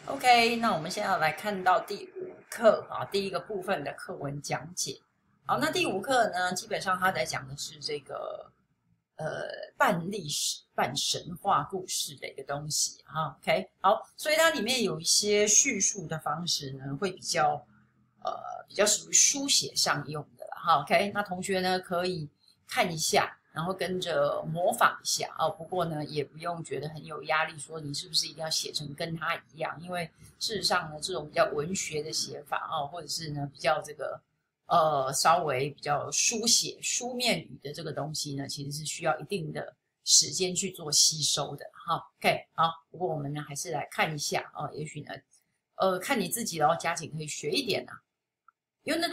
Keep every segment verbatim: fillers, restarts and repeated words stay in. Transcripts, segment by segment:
OK，那我们现在要来看到第五课啊，第一个部分的课文讲解。好，那第五课呢，基本上它在讲的是这个呃半历史、半神话故事的一个东西哈。OK， 好，所以它里面有一些叙述的方式呢，会比较呃比较属于书写上用的了哈。OK， 那同学呢可以看一下。然后跟着模仿一下哦，不过呢，也不用觉得很有压力，说你是不是一定要写成跟他一样？因为事实上呢，这种比较文学的写法哦，或者是呢比较这个呃稍微比较书写书面语的这个东西呢，其实是需要一定的时间去做吸收的哈。OK， 好，不过我们呢还是来看一下哦，也许呢，呃，看你自己咯，家庭可以学一点啊。Unit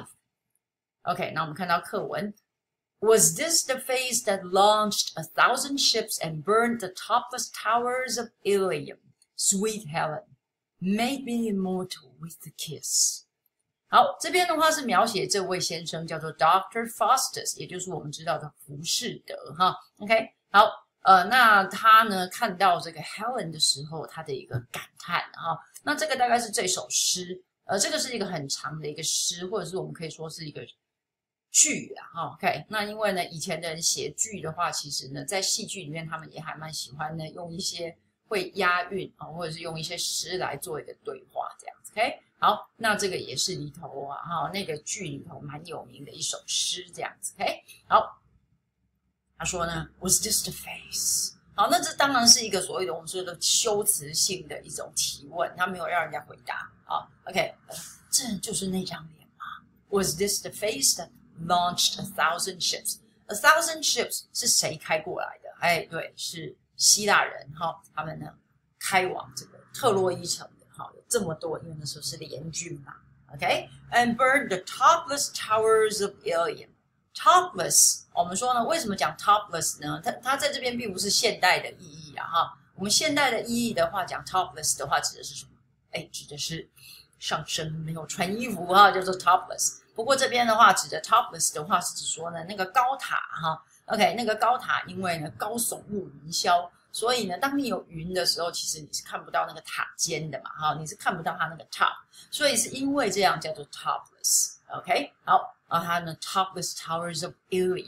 five，OK， 那我们看到课文。Was this the phase that launched a thousand ships and burned the topless towers of Ilium? Sweet Helen, made me immortal with a kiss. 好，这边的话是描写这位先生叫做 Doctor Faustus， 也就是我们知道的浮士德哈。OK， 好，呃，那他呢看到这个 Helen 的时候，他的一个感叹哈。那这个大概是这首诗，呃，这个是一个很长的一个诗，或者是我们可以说是一个。剧啊，哈 ，OK， 那因为呢，以前的人写剧的话，其实呢，在戏剧里面，他们也还蛮喜欢呢，用一些会押韵啊，或者是用一些诗来做一个对话，这样子 ，OK， 好，那这个也是里头啊，哈，那个剧里头蛮有名的一首诗，这样子 ，OK， 好，他说呢 ，Was this the face？ 好，那这当然是一个所谓的我们说的修辞性的一种提问，他没有让人家回答啊 ，OK， 这就是那张脸吗 ？Was this the face that launched a thousand ships. A thousand ships 是谁开过来的？哎，对，是希腊人哈，他们呢开往这个特洛伊城的哈，有这么多，因为那时候是联军嘛。OK，and burned the topless towers of Ilium. Topless， 我们说呢，为什么讲 topless 呢？它它在这边并不是现代的意义啊哈。我们现代的意义的话，讲 topless 的话，指的是什么？哎，指的是上身没有穿衣服哈，叫做 topless。不过这边的话，指的 topless 的话，是指说呢，那个高塔哈 ，OK， 那个高塔因为呢高耸入云霄，所以呢，当你有云的时候，其实你是看不到那个塔尖的嘛，哈，你是看不到它那个 top， 所以是因为这样叫做 topless，OK， 好，然后它呢 topless towers of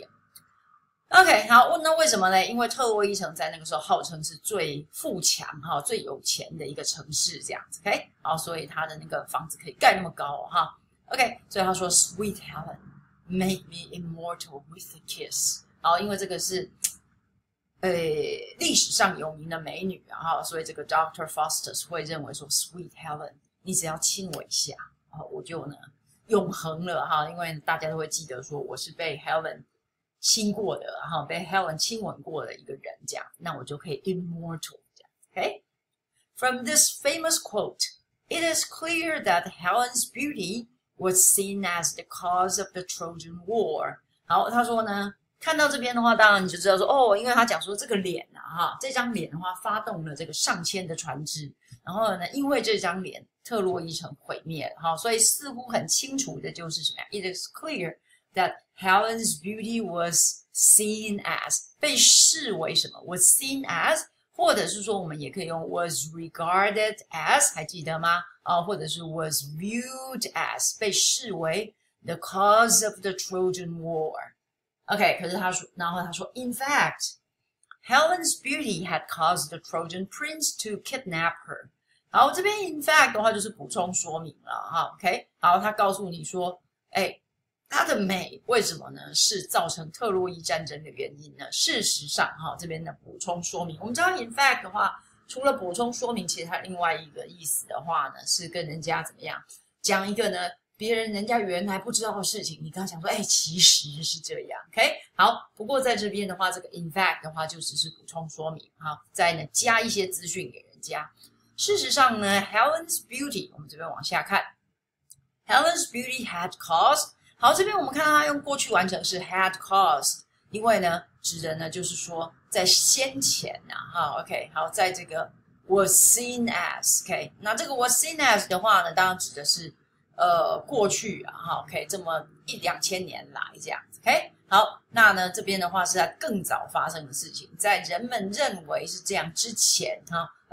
Ilium。OK， 好，那为什么呢？因为特洛伊城在那个时候号称是最富强哈、最有钱的一个城市，这样子 ，OK， 好，所以它的那个房子可以盖那么高哈。OK， 所以他说 ，Sweet Helen, make me immortal with a kiss。好，因为这个是，呃，历史上有名的美女啊，所以这个 Doctor Faustus 会认为说 ，Sweet Helen， 你只要亲我一下，啊，我就呢永恒了哈，因为大家都会记得说我是被 Helen 亲过的，哈，被 Helen 亲吻过的一个人，这样，那我就可以 immortal 这样 ，OK。From this famous quote, it is clear that Helen's beauty was seen as the cause of the Trojan War。 好，他说呢，看到这边的话，当然你就知道说，哦，因为他讲说这个脸啊，哈，这张脸的话发动了这个上千的船只，然后呢，因为这张脸，特洛伊城毁灭了，哈，所以似乎很清楚的就是什么呀 ？It is clear that Helen's beauty was seen as 被视为什么 ？Was seen as。或者是说，我们也可以用 was regarded as， 还记得吗？啊，或者是 was viewed as， 被视为 the cause of the Trojan War。OK， 可是他说，然后他说 ，in fact, Helen's beauty had caused the Trojan prince to kidnap her。好，这边 in fact 的话就是补充说明了哈。OK， 好，他告诉你说，哎。它的美为什么呢？是造成特洛伊战争的原因呢？事实上，哈，这边的补充说明，我们知道 in fact 的话，除了补充说明，其实它另外一个意思的话呢，是跟人家怎么样讲一个呢？别人人家原来不知道的事情，你跟他讲说，哎，其实是这样 ，OK？ 好，不过在这边的话，这个 in fact 的话就只是补充说明，哈，再呢加一些资讯给人家。事实上呢 ，Helen's beauty， 我们这边往下看 ，Helen's beauty had caused。好，这边我们看到它用过去完成式 had caused， 因为呢，指的呢就是说在先前呐、啊，哈 ，OK， 好，在这个 was seen as，OK， 那这个 was seen as 的话呢，当然指的是呃过去啊，哈 ，OK， 这么一两千年来这样子 ，OK， 好，那呢这边的话是在更早发生的事情，在人们认为是这样之前，哈 ，OK，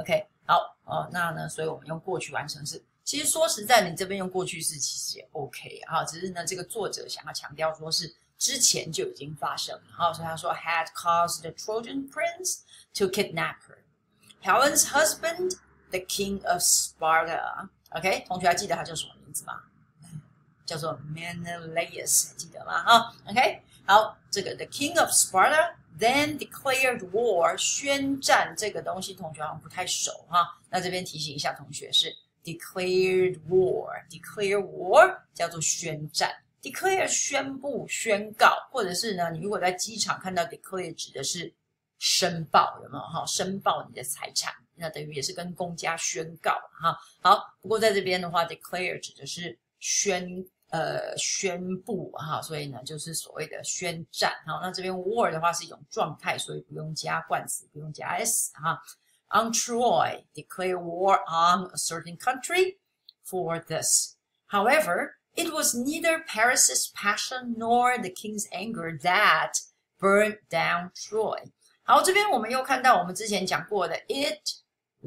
好哦，那呢，所以我们用过去完成式。其实说实在，你这边用过去式其实也 OK 啊，只是呢，这个作者想要强调说是之前就已经发生了，好，所以他说 had caused the Trojan prince to kidnap her. Helen's husband, the king of Sparta.OK， 同学还记得他叫什么名字吗？叫做 Menelaus， 记得吗？哈 ，OK， 好，这个 the king of Sparta then declared war， 宣战这个东西，同学好像不太熟哈。那这边提醒一下同学是 declared war，declare war 叫做宣战 ，declare 宣布、宣告，或者是呢，你如果在机场看到 declare 指的是申报，有没有哈？申报你的财产，那等于也是跟公家宣告哈。好，不过在这边的话 ，declare 指的是宣呃宣布哈，所以呢就是所谓的宣战哈。那这边 war 的话是一种状态，所以不用加冠词，不用加 s 哈。On Troy, declare war on a certain country for this. However, it was neither Paris's passion nor the king's anger that burned down Troy. 好，这边我们又看到我们之前讲过的 it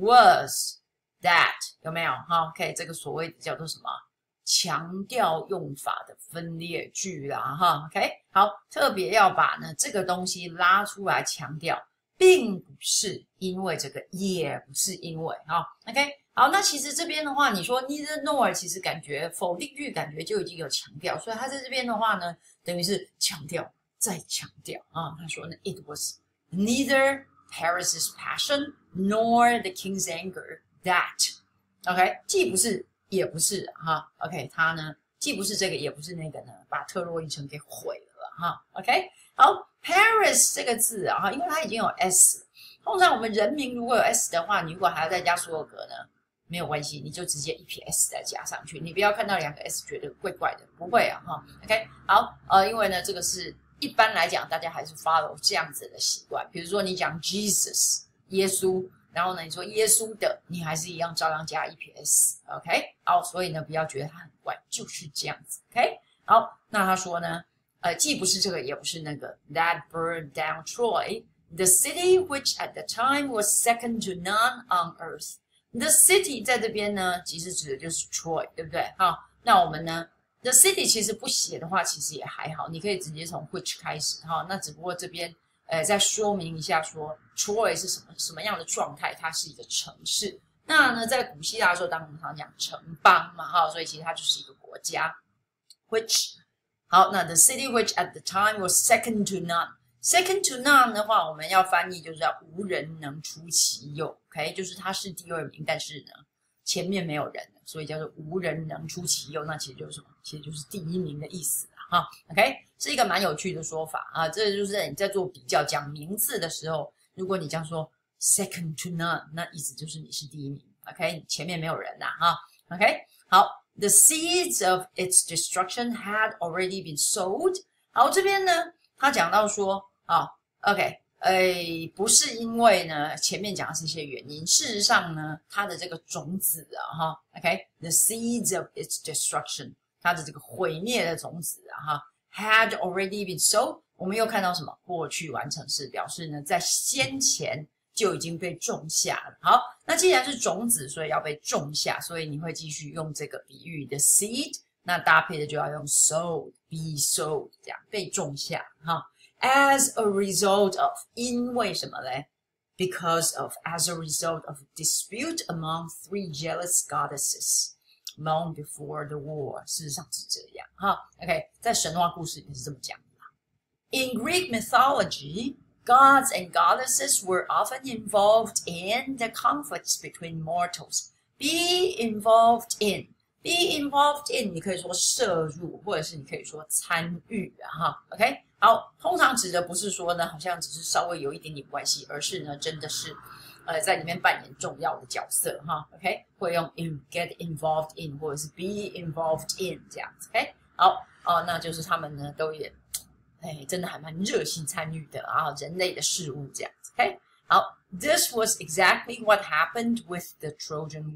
was that 有没有？哈 ，OK， 这个所谓的叫做什么？强调用法的分裂句啦，哈 ，OK， 好，特别要把呢这个东西拉出来强调，并不是因为这个，也不是因为哈 ，OK， 好，那其实这边的话，你说 neither nor， 其实感觉否定句感觉就已经有强调，所以它在这边的话呢，等于是强调再强调啊，他说呢 ，it was neither Paris's passion nor the king's anger that， OK， 既不是。也不是哈 ，OK， 他呢既不是这个，也不是那个呢，把特洛伊城给毁了哈 ，OK， 好 ，Paris 这个字啊，因为它已经有 s， 通常我们人名如果有 s 的话，你如果还要再加所有格呢，没有关系，你就直接一撇 s 再加上去，你不要看到两个 s 觉得怪怪的，不会啊哈 ，OK， 好，呃，因为呢这个是一般来讲大家还是 follow 这样子的习惯，比如说你讲 Jesus 耶稣。然后呢，你说耶稣的，你还是一样照样加一撇 s，OK， 好，所以呢，不要觉得它很怪，就是这样子 ，OK， 好，那他说呢，呃，既不是这个，也不是那个 ，that burned down Troy, the city which at the time was second to none on earth. The city 在这边呢，其实指的就是 Troy， 对不对？好，那我们呢 ，the city 其实不写的话，其实也还好，你可以直接从 which 开始，哈，那只不过这边。呃，再说明一下说 Troy 是什么什么样的状态？它是一个城市。那呢，在古希腊的时候，当我们常讲城邦嘛，哈，所以其实它就是一个国家。Which 好，那 the city which at the time was second to none。Second to none 的话，我们要翻译就是叫无人能出其右 ，OK， 就是它是第二名，但是呢，前面没有人，所以叫做无人能出其右。那其实就是什么？其实就是第一名的意思。哈 ，OK， 是一个蛮有趣的说法啊。这就是你在做比较讲名次的时候，如果你这样说 second to none， 那意思就是你是第一名 ，OK， 前面没有人呐，哈 ，OK， 好 ，the seeds of its destruction had already been sowed。好，这边呢，他讲到说啊 ，OK， 哎，不是因为呢前面讲的是一些原因，事实上呢，它的这个种子啊，哈 ，OK，the seeds of its destruction。它的这个毁灭的种子啊，哈 ，had already been sowed。我们又看到什么？过去完成式表示呢，在先前就已经被种下了。好，那既然是种子，所以要被种下，所以你会继续用这个比喻的 seed， 那搭配的就要用 sowed，be sowed， 这样被种下哈。As a result of， 因为什么嘞 ？Because of as a result of dispute among three jealous goddesses。Long before the war， 事实上是这样哈。OK， 在神话故事里面是这么讲的啦。In Greek mythology, gods and goddesses were often involved in the conflicts between mortals. Be involved in, be involved in， 你可以说摄入，或者是你可以说参与啊哈。OK， 好，通常指的不是说呢，好像只是稍微有一点点关系，而是呢，真的是。呃，在里面扮演重要的角色哈 ，OK， 会用 in get involved in 或者是 be involved in 这样子 ，OK， 好哦，那就是他们呢都也，哎，真的还蛮热心参与的啊，人类的事物这样子 ，OK， 好 ，This was exactly what happened with the Trojan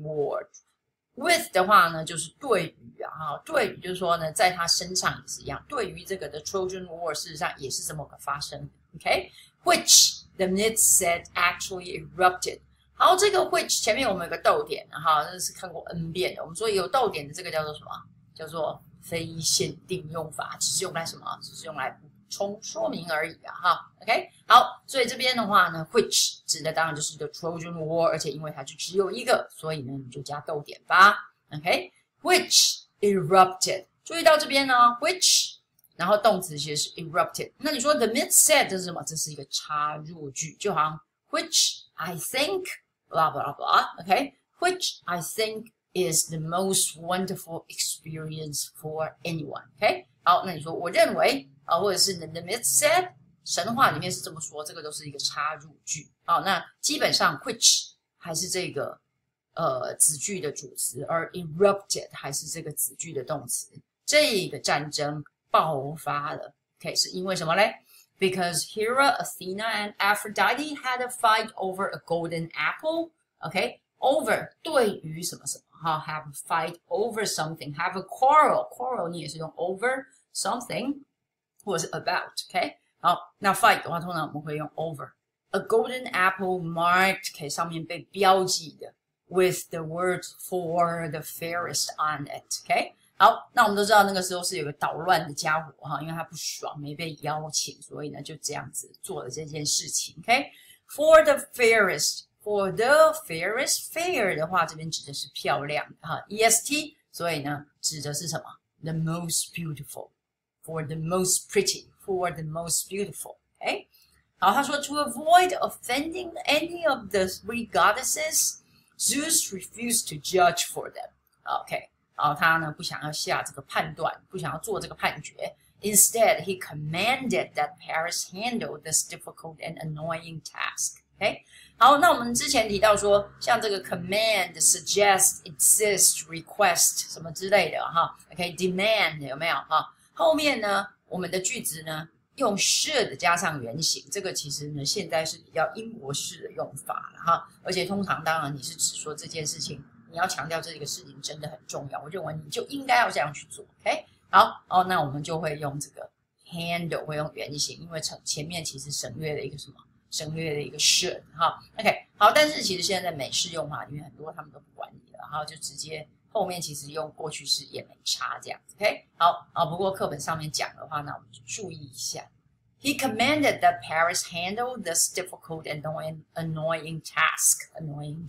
War。With 的话呢，就是对于啊，哈，对于就是说呢，在他身上也是一样，对于这个的 Trojan War， 事实上也是这么个发生 ，OK， which the myth said actually erupted。 好，这个 which 前面我们有个逗点，哈，这是看过 N 遍的。我们说有逗点的这个叫做什么？叫做非限定用法，只是用来什么？只是用来补充说明而已啊，哈。OK， 好，所以这边的话呢 ，which 指的当然就是 the Trojan War， 而且因为它就只有一个，所以呢你就加逗点吧。OK，which erupted， 注意到这边呢 ，which， 然后动词其实是 erupted。那你说 the myth said 这是什么？这是一个插入句，就好像 which I think blah blah blah。OK， which I think is the most wonderful experience for anyone。OK， 好，那你说我认为啊，或者是 the myth said， 神话里面是这么说，这个都是一个插入句。好，那基本上 which 还是这个呃子句的主词，而 erupted 还是这个子句的动词。这个战争爆发了 ，OK， 是因为什么嘞 ？Because Hera, Athena, and Aphrodite had a fight over a golden apple。OK，over 对于什么什么哈 ，have a fight over something，have a quarrel，quarrel 你也是用 over something 或者是 about。OK， 好，那 fight 的话，通常我们会用 over。A golden apple marked， 可以上面被标记的 with the word for the fairest on it。OK。好，那我们都知道那个时候是有个捣乱的家伙哈，因为他不爽没被邀请，所以呢就这样子做了这件事情。OK，for the fairest， for the fairest fair 的话，这边指的是漂亮哈 ，E S T， 所以呢指的是什么 ？The most beautiful，for the most pretty，for the most beautiful。OK， 好，他说 to avoid offending any of the three goddesses, Zeus refused to judge for them。OK。然后他呢不想要下这个判断，不想要做这个判决。Instead, he commanded that Paris handle this difficult and annoying task. OK， 好，那我们之前提到说，像这个 command, suggest, insist, request 什么之类的哈。OK，demand 有没有哈？后面呢，我们的句子呢用 should 加上原形，这个其实呢现在是比较英国式的用法了哈。而且通常当然你是指说这件事情。你要强调这个事情真的很重要，我认为你就应该要这样去做 ，OK？ 好，哦，那我们就会用这个 handle， 会用原形，因为前面其实省略了一个什么？省略了一个 should， 哈 ，OK？ 好，但是其实现在在美式用法里面很多他们都不管你了，然后就直接后面其实用过去式也没差这样 ，OK？ 好，啊，不过课本上面讲的话，那我们就注意一下。He commanded that Paris handle this difficult and annoying, annoying task, annoying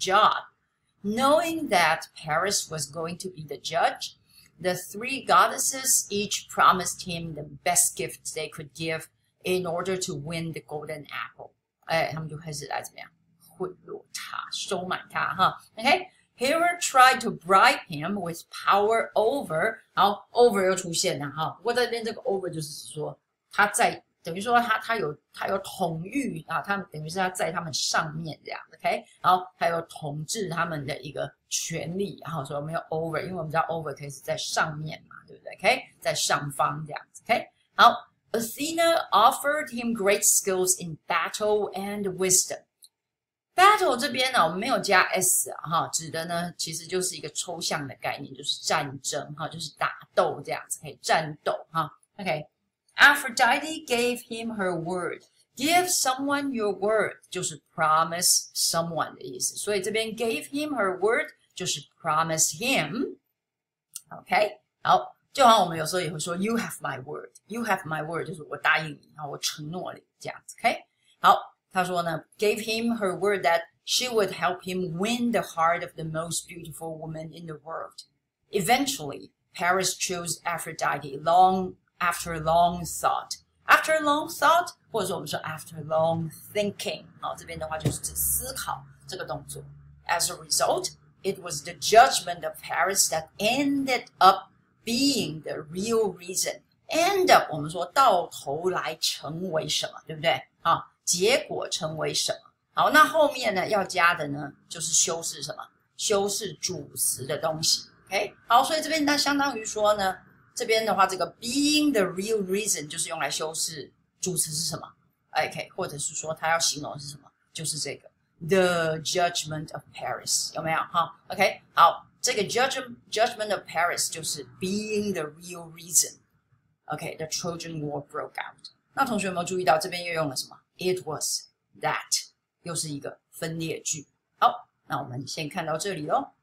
job.Knowing that Paris was going to be the judge, the three goddesses each promised him the best gift they could give in order to win the golden apple. 哎，他们就开始来怎么样贿赂他，收买他哈。OK， Hera tried to bribe him with power over， 好 ，over 又出现了哈。不过在这边这个 over 就是说他在。等于说他他有他有统御啊，他们等于是他在他们上面这样 ，OK， 然后还有统治他们的一个权利，然后所以我们用 over， 因为我们知道 over 可以是在上面嘛，对不对 ？OK， 在上方这样子 ，OK， 好 ，Athena offered him great skills in battle and wisdom。battle 这边呢，我们没有加 s 啊，哈，指的呢其实就是一个抽象的概念，就是战争哈，就是打斗这样子，可以战斗哈 ，OK。Aphrodite gave him her word. Give someone your word 就是 promise someone 的意思，所以这边 gave him her word 就是 promise him。OK， 好，就好像我们有时候也会说 You have my word. You have my word 就是我答应你，然后我承诺你这样子。OK， 好，他说呢 ，gave him her word that she would help him win the heart of the most beautiful woman in the world. Eventually, Paris chose Aphrodite long.After long thought, after long thought， 或者说我们说 after long thinking， 好，这边的话就是指思考这个动作。As a result, it was the judgment of Paris that ended up being the real reason. End up， 我们说到头来成为什么，对不对？好，结果成为什么？好，那后面呢要加的呢就是修饰什么？修饰主词的东西。OK， 好，所以这边它相当于说呢。这边的话，这个 being the real reason 就是用来修饰主词是什么 ？OK， 或者是说它要形容的是什么？就是这个 the judgment of Paris 有没有哈 ？OK， 好，这个 judgment judgment of Paris 就是 being the real reason。OK，the Trojan War broke out。那同学有没有注意到这边又用了什么 ？It was that， 又是一个分裂句。好。 那我们先看到这里喽。